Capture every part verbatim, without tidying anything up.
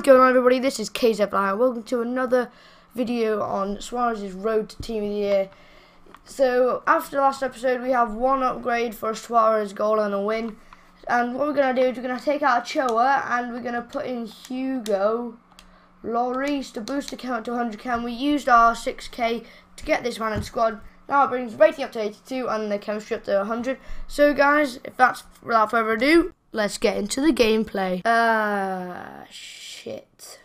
What is going on, everybody? This is K Z Blind. Welcome to another video on Suarez'S road to Team of the Year. So, after the last episode, we have one upgrade for a Suarez goal and a win. And what we're going to do is we're going to take out Ochoa and we're going to put in Hugo Lloris to boost the count to one hundred K. We used our six K to get this man in squad. Now it brings rating up to eighty-two and the chemistry up to one hundred. So, guys, if that's without further ado, let's get into the gameplay. Ah, uh, shit.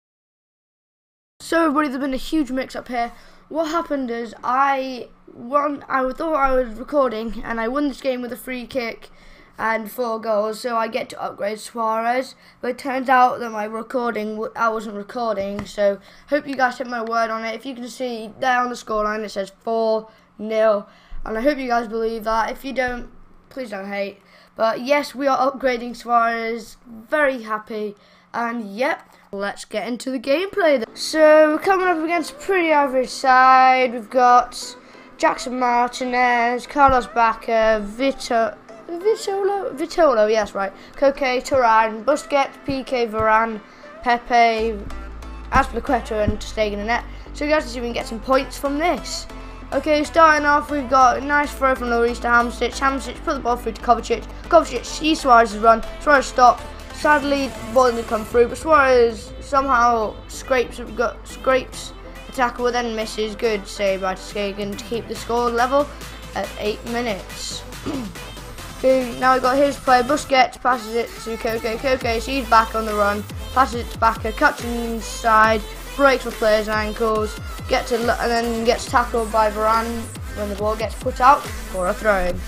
So everybody, there's been a huge mix-up here. What happened is I won. I thought I was recording, and I won this game with a free kick and four goals. So I get to upgrade Suarez. But it turns out that my recording, I wasn't recording. So hope you guys took my word on it. If you can see there on the scoreline, it says four nil, and I hope you guys believe that. If you don't, please don't hate. But yes, we are upgrading Suarez. Very happy. And yep, let's get into the gameplay. So we're coming up against a pretty average side. We've got Jackson Martinez, Carlos Bacca, Vito, Vitolo, Vitolo, yes, right. Koke, Turan, Busquets, P K, Varane, Pepe, Azpilicueta, and Stegen in the net. So you guys can see if we can get some points from this. Okay, starting off, we've got a nice throw from Lloris to Hamsich. Hamsich put the ball through to Kovacic. Kovacic sees Suarez's run. Suarez stopped. Sadly, the ball didn't come through, but Suarez somehow scrapes got, scrapes the tackle, but then misses. Good save by Stegen to keep the score level at eight minutes. Okay, now we've got his play. Busquets passes it to Koke. Koke sees back on the run. Passes it to Bacca. Cuts inside. Breaks for players' ankles. Gets a, and then gets tackled by Varane when the ball gets put out for a throw-in.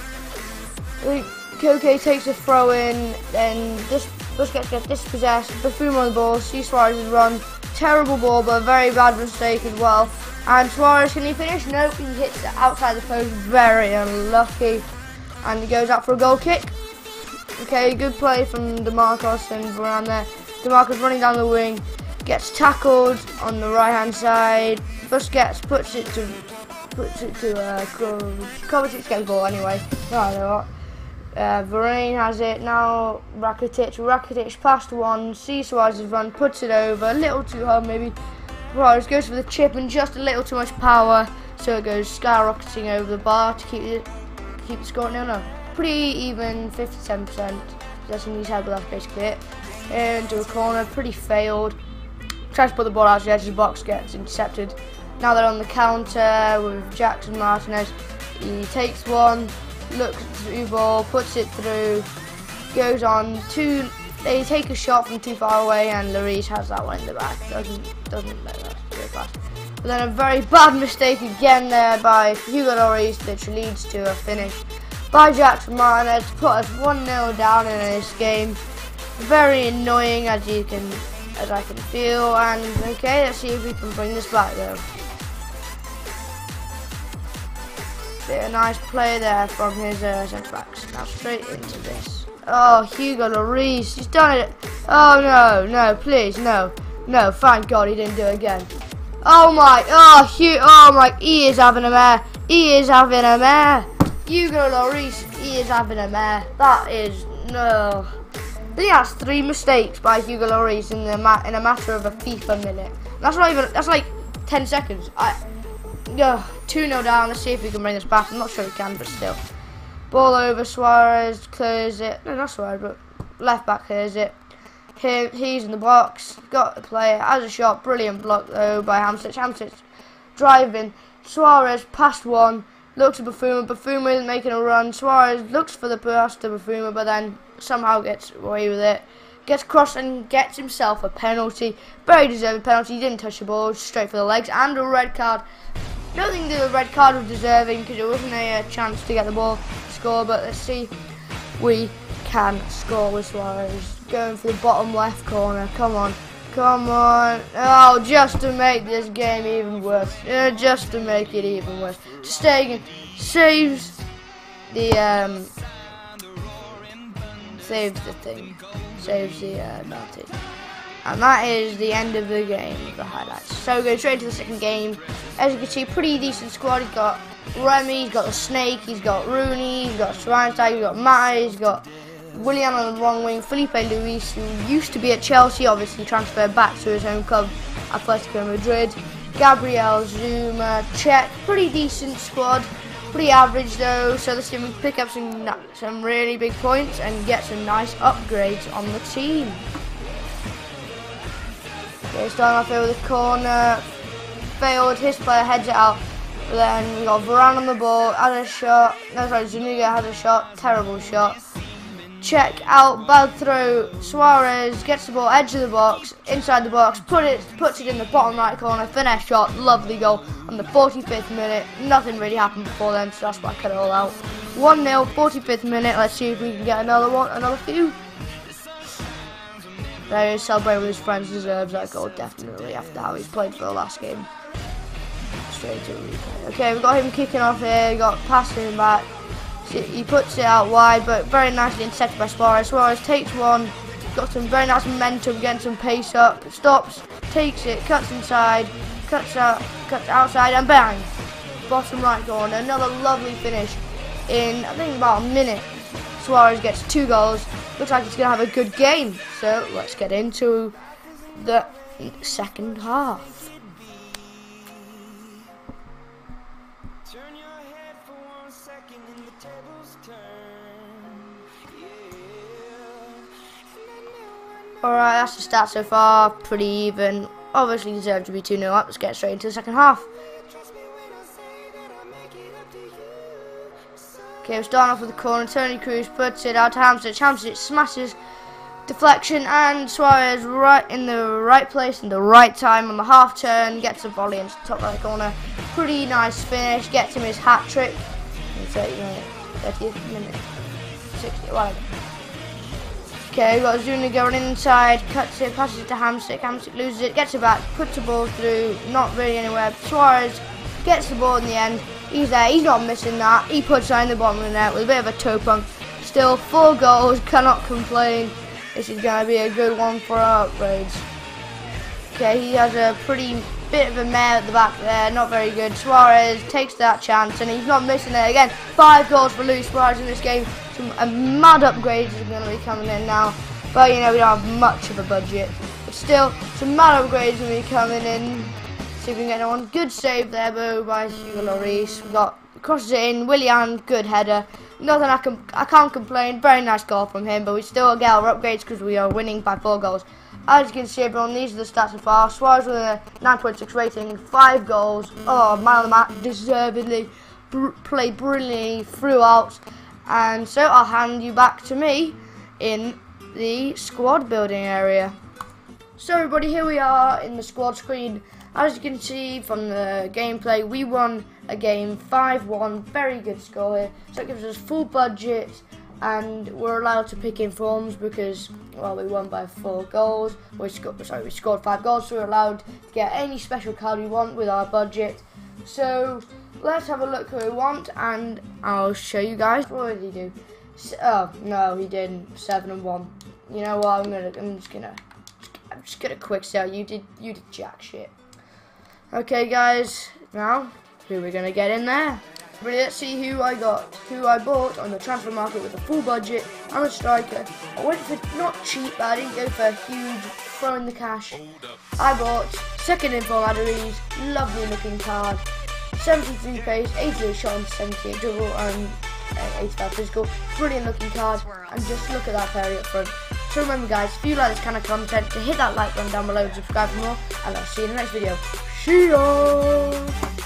Koke takes a throw-in, then this Busquets gets dispossessed. Buffon on the ball, sees Suarez's run. Terrible ball, but a very bad mistake as well. And Suarez, can he finish? Nope, he hits it outside the post. Very unlucky. And he goes out for a goal kick. Okay, good play from DeMarcos and Varane there. DeMarcos running down the wing. Gets tackled on the right hand side. Busquets puts it to puts it to uh, Kovacic gets the ball anyway. No, I know what. Uh, Varane has it now. Rakitic, Rakitic past one. Sees Suarez's run, puts it over. A little too hard maybe. Suarez goes for the chip and just a little too much power, so it goes skyrocketing over the bar to keep it keep the score. No, no, pretty even, fifty-seven percent possession in his head, but that's basically it. Into a corner, pretty failed. Tries to put the ball out to the edge of the box, gets intercepted. Now they're on the counter with Jackson Martinez. He takes one, looks at the ball, puts it through, goes on two. They take a shot from too far away, and Lloris has that one in the back. Doesn't doesn't let that go past. But then a very bad mistake again there by Hugo Lloris, which leads to a finish by Jackson Martinez to put us one nil down in this game. Very annoying, as you can. As I can feel, and okay, let's see if we can bring this back though. Bit of nice play there from his uh, centre backs. Now straight into this. Oh, Hugo Lloris, he's done it. Oh no, no, please, no, no. Thank God he didn't do it again. Oh my, oh Hugh, oh my, he is having a mare. He is having a mare. Hugo Lloris, he is having a mare. That is no. I think that's three mistakes by Hugo Lloris in the ma in a matter of a FIFA minute. That's not even. That's like ten seconds. I go two nil down. Let's see if we can bring this back. I'm not sure we can, but still. Ball over. Suarez clears it. No, not Suarez, but left back clears it. Here, he's in the box. Got the player. Has a shot. Brilliant block though by Hamsich. Hamsich driving. Suarez past one. Looks at Buffon. Buffon isn't making a run. Suarez looks for the pass to Buffon, but then somehow gets away with it. Gets crossed and gets himself a penalty. Very deserved penalty. He didn't touch the ball. Straight for the legs. And a red card. I don't think the red card was deserving because it wasn't a, a chance to get the ball to score. But let's see. We can score with Suarez. Going for the bottom left corner. Come on. Come on. Oh, just to make this game even worse. Yeah, just to make it even worse. Stegen saves the um saves the thing. Saves the uh penalty. And that is the end of the game with the highlights. So go straight to the second game. As you can see, pretty decent squad. He's got Remy, he's got the Snake, he's got Rooney, he's got Suarez'S, he's got Matt, he's got Willian on the wrong wing, Felipe Luis, who used to be at Chelsea, obviously transferred back to his home club, Atletico Madrid. Gabriel, Zuma, Czech, pretty decent squad, pretty average though, so let's see if we can pick up some, some really big points and get some nice upgrades on the team. Okay, starting off here with a corner, failed, his player heads it out, but then we got Varane on the ball, had a shot, no sorry, Zuniga had a shot, terrible shot. Check out, bad throw, Suarez gets the ball, edge of the box, inside the box, put it, puts it in the bottom right corner, finesse shot, lovely goal on the forty-fifth minute. Nothing really happened before then, so that's why I cut it all out. one nil, forty-fifth minute, let's see if we can get another one, another few. There he is, celebrating with his friends, deserves that goal, definitely, after how he's played for the last game. Straight to replay. Okay, we've got him kicking off here, we got passing back. He puts it out wide, but very nicely intercepted by Suarez. Suarez takes one, got some very nice momentum, getting some pace up, stops, takes it, cuts inside, cuts out, cuts outside, and bang! Bottom right corner, another lovely finish in, I think, about a minute. Suarez gets two goals, looks like he's going to have a good game. So let's get into the second half. Alright, that's the stats so far, pretty even. Obviously deserved to be two nil up. Let's get straight into the second half. Okay, we're starting off with the corner. Tony Cruz puts it out to Hamsik. Hamsik smashes, deflection, and Suarez right in the right place in the right time on the half turn. Gets a volley into the top right corner. Pretty nice finish. Gets him his hat trick. thirtieth minute. sixty, whatever. Okay, we've got Zuniga running inside, cuts it, passes it to Hamsik, Hamsik loses it, gets it back, puts the ball through, not really anywhere. Suarez gets the ball in the end, he's there, he's not missing that, he puts that in the bottom of the net with a bit of a toe punk. Still, four goals, cannot complain. This is going to be a good one for our upgrades. Okay, he has a pretty bit of a mare at the back there, not very good. Suarez takes that chance and he's not missing it again. Five goals for Luis Suarez in this game. Some uh, mad upgrades are going to be coming in now, but you know we don't have much of a budget. But still, some mad upgrades will be coming in. See if we can get one. Good save there, though, by Hugo Lloris. We got crosses it in. Willian, good header. Nothing I can I can't complain. Very nice goal from him, but we still get our upgrades because we are winning by four goals. As you can see, everyone, these are the stats so far. Suarez with a nine point six rating, five goals. Oh, man of the match, deservedly. Br played brilliantly throughout. And so I'll hand you back to me in the squad building area. So everybody, here we are in the squad screen. As you can see from the gameplay, we won a game five one, very good score here. So it gives us full budget and we're allowed to pick in forms because, well, we won by four goals. We scored, sorry, we scored five goals, so we're allowed to get any special card we want with our budget. So let's have a look who we want, and I'll show you guys. What did he do? Oh no, he didn't. Seven and one. You know what? I'm gonna. I'm just gonna. I'm just gonna quick sell. You did. You did jack shit. Okay, guys. Now, who we're gonna get in there? Really, let's see who I got. Who I bought on the transfer market with a full budget. I'm a striker. I went for not cheap, but I didn't go for huge. Throwing the cash. I bought second in form Adderese. Lovely looking card. seventy-three pace, eighty-eight shot and seventy-eight dribble and uh, eighty-five physical. Brilliant looking card, and just look at that fairy up front. So remember, guys, if you like this kind of content, to hit that like button down below and subscribe for more, and I'll see you in the next video. See ya!